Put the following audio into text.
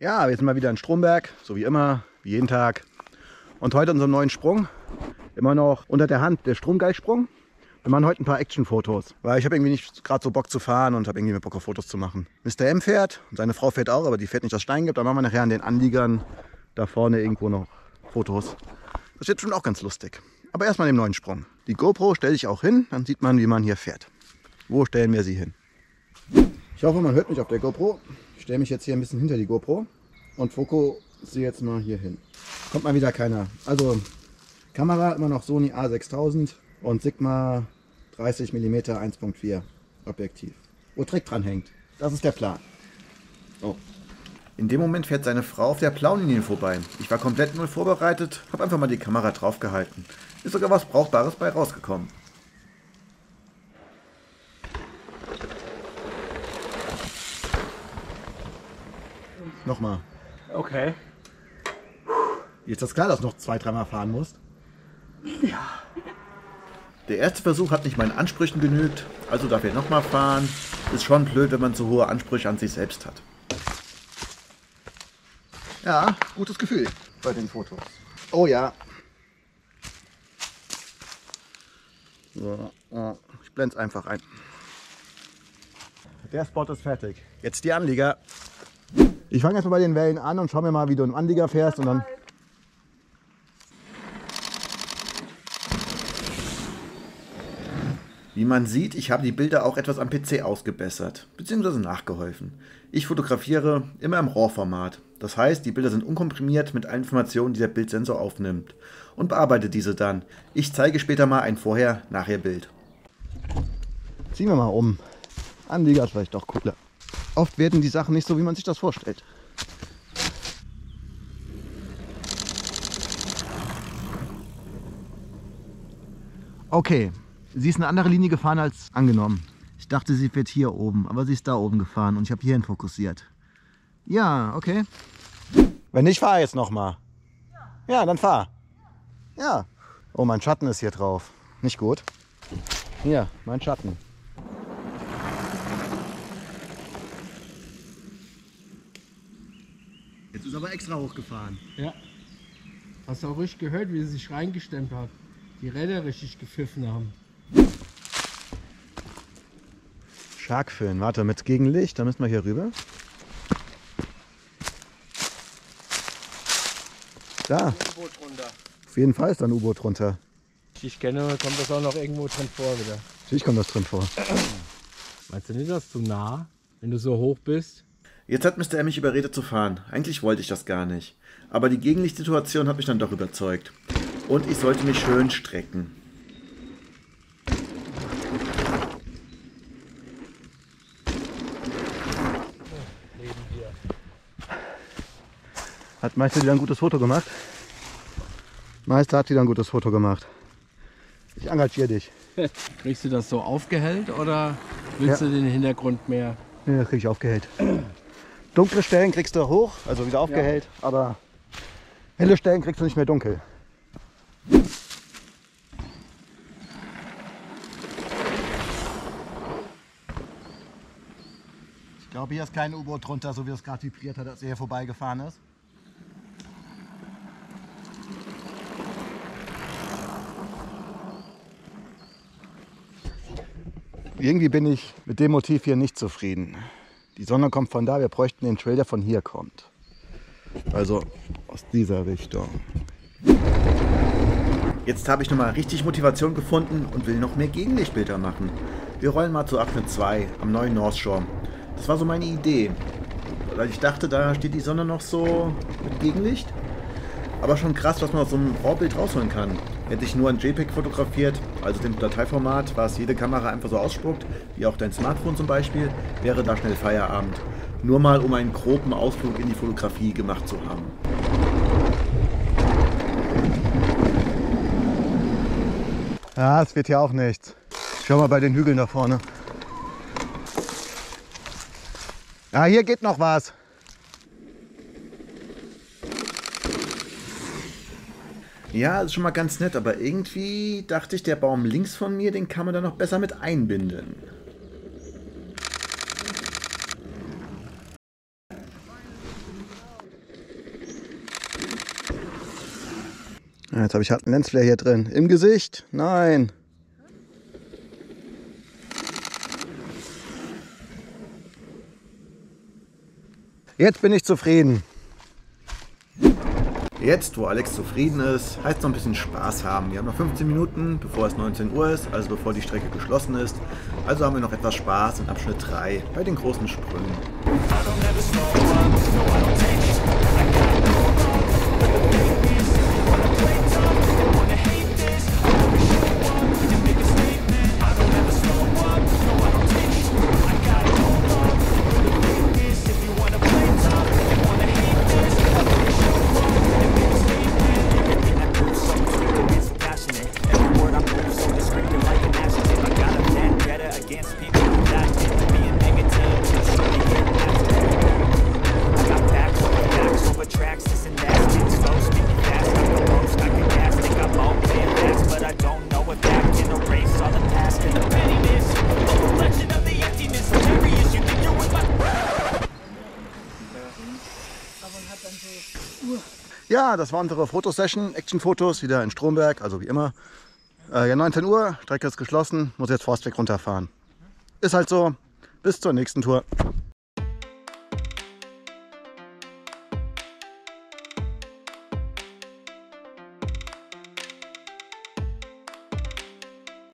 Ja, wir sind mal wieder in Stromberg, so wie immer, wie jeden Tag. Und heute unseren neuen Sprung. Immer noch unter der Hand der Stromgeilsprung. Wir machen heute ein paar Action-Fotos, weil ich habe irgendwie nicht gerade so Bock zu fahren und habe irgendwie mehr Bock auf Fotos zu machen. Mr. M fährt und seine Frau fährt auch, aber die fährt nicht aus Stein gibt. Da machen wir nachher an den Anliegern da vorne irgendwo noch Fotos. Das wird schon auch ganz lustig. Aber erstmal den neuen Sprung. Die GoPro stelle ich auch hin, dann sieht man, wie man hier fährt. Wo stellen wir sie hin? Ich hoffe, man hört mich auf der GoPro. Ich stelle mich jetzt hier ein bisschen hinter die GoPro und fokussiere jetzt mal hier hin. Kommt mal wieder keiner. Also Kamera immer noch Sony A6000 und Sigma 30 mm 1.4 Objektiv. Wo Trick dran hängt. Das ist der Plan. Oh. In dem Moment fährt seine Frau auf der blauen Linie vorbei. Ich war komplett null vorbereitet, habe einfach mal die Kamera drauf gehalten. Ist sogar was Brauchbares bei rausgekommen. Nochmal. Okay. Jetzt ist das klar, dass du noch 2-3 Mal fahren musst. Ja. Der erste Versuch hat nicht meinen Ansprüchen genügt, also darf er nochmal fahren. Ist schon blöd, wenn man so hohe Ansprüche an sich selbst hat. Ja, gutes Gefühl bei den Fotos. Oh ja. So, ich blende es einfach ein. Der Spot ist fertig. Jetzt die Anlieger. Ich fange erstmal bei den Wellen an und schau mir mal, wie du im Anlieger fährst und dann. Wie man sieht, ich habe die Bilder auch etwas am PC ausgebessert, bzw. nachgeholfen. Ich fotografiere immer im RAW-Format. Das heißt, die Bilder sind unkomprimiert mit allen Informationen, die der Bildsensor aufnimmt und bearbeite diese dann. Ich zeige später mal ein Vorher-Nachher-Bild. Ziehen wir mal um. Anlieger ist vielleicht doch cooler. Oft werden die Sachen nicht so, wie man sich das vorstellt. Okay, sie ist eine andere Linie gefahren als angenommen. Ich dachte, sie fährt hier oben, aber sie ist da oben gefahren und ich habe hierhin fokussiert. Ja, okay. Wenn nicht, fahr jetzt nochmal. Ja, dann fahr. Ja. Oh, mein Schatten ist hier drauf. Nicht gut. Hier, mein Schatten. Jetzt ist aber extra hochgefahren. Ja. Hast du auch richtig gehört, wie sie sich reingestemmt hat? Die Räder richtig gepfiffen haben. Sharkfin, warte, mit Gegenlicht, da müssen wir hier rüber. Da. U-Boot runter. Auf jeden Fall ist da ein U-Boot runter. Ich kenne, kommt das auch noch irgendwo drin vor wieder. Natürlich kommt das drin vor. Meinst du nicht, das ist zu nah, wenn du so hoch bist? Jetzt hat Mr. M mich überredet zu fahren. Eigentlich wollte ich das gar nicht. Aber die Gegenlichtsituation hat mich dann doch überzeugt. Und ich sollte mich schön strecken. Hat Meister wieder ein gutes Foto gemacht? Meister hat wieder ein gutes Foto gemacht. Ich engagiere dich. Kriegst du das so aufgehellt oder willst du den Hintergrund mehr? Ja, das krieg ich aufgehellt. Dunkle Stellen kriegst du hoch, also wieder aufgehellt, ja. Aber helle Stellen kriegst du nicht mehr dunkel. Ich glaube, hier ist kein U-Boot drunter, so wie es gerade vibriert hat, als er hier vorbeigefahren ist. Irgendwie bin ich mit dem Motiv hier nicht zufrieden. Die Sonne kommt von da, wir bräuchten den Trail, der von hier kommt. Also aus dieser Richtung. Jetzt habe ich nochmal richtig Motivation gefunden und will noch mehr Gegenlichtbilder machen. Wir rollen mal zu Abschnitt 2 am neuen North Shore. Das war so meine Idee. Weil ich dachte, da steht die Sonne noch so mit Gegenlicht. Aber schon krass, was man aus so einem RAW-Bild rausholen kann. Hätte ich nur ein JPEG fotografiert, also dem Dateiformat, was jede Kamera einfach so ausspuckt, wie auch dein Smartphone zum Beispiel, wäre da schnell Feierabend. Nur mal, um einen groben Ausflug in die Fotografie gemacht zu haben. Ja, es wird hier auch nichts. Schau mal bei den Hügeln da vorne. Ja, hier geht noch was. Ja, ist schon mal ganz nett, aber irgendwie dachte ich, der Baum links von mir, den kann man da noch besser mit einbinden. Ja, jetzt habe ich halt einen Lensflare hier drin. Im Gesicht? Nein. Jetzt bin ich zufrieden. Jetzt, wo Alex zufrieden ist, heißt es noch ein bisschen Spaß haben. Wir haben noch 15 Minuten, bevor es 19 Uhr ist, also bevor die Strecke geschlossen ist. Also haben wir noch etwas Spaß in Abschnitt 3 bei den großen Sprüngen. Ja, das war unsere Fotosession, Action-Fotos, wieder in Stromberg, also wie immer. Ja, 19 Uhr, Strecke ist geschlossen, muss jetzt Forstweg runterfahren. Ist halt so, bis zur nächsten Tour.